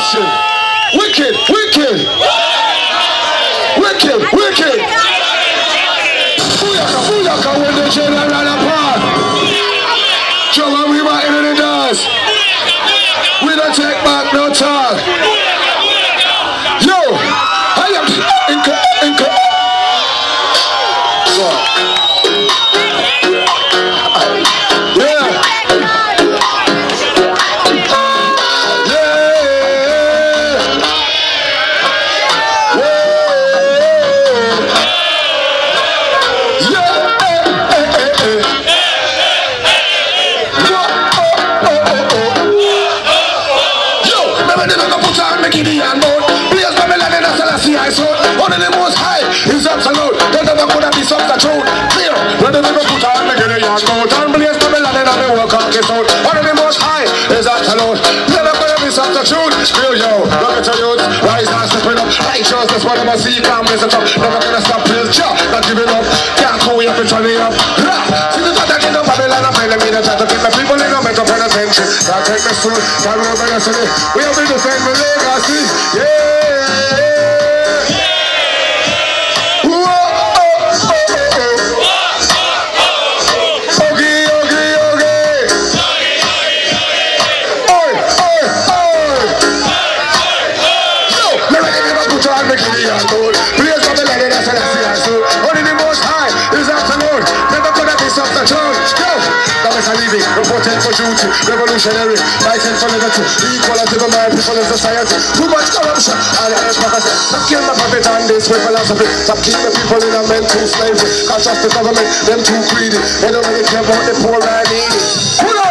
question. Wicked, wicked. Wicked, wicked. Booyaka, booyaka when the general apart. Trouble we back into the dance. We don't take back no talk. Yo, I am inca. One of the most high is absolute. There never could have been substitute. Clear. When the never put on make it a young goat. And blaze the melon and the work on this out. One of the most high is absolute. Never could have been substitute. Clear, yo. Look at your youth. Rise and step it up. Righteousness, what I'm see. Calm, listen up. Never gonna stop. Please, ja. Not giving up. Can't go up and turn it up. See the fact that in the Babylon, I'm playing me. Try to keep the people in the mental penitentiary. Can't take me soon. Can't remember yesterday. We have been defending legacy. Yeah. Reporting for duty, revolutionary, fighting for liberty, equality for my people in society. Too much corruption, and hypocrisy. Stop killing my puppet and this with philosophy. Stop keeping the people in a mental slavery. Can't trust the government, them too greedy. They don't really care about the poor and needy.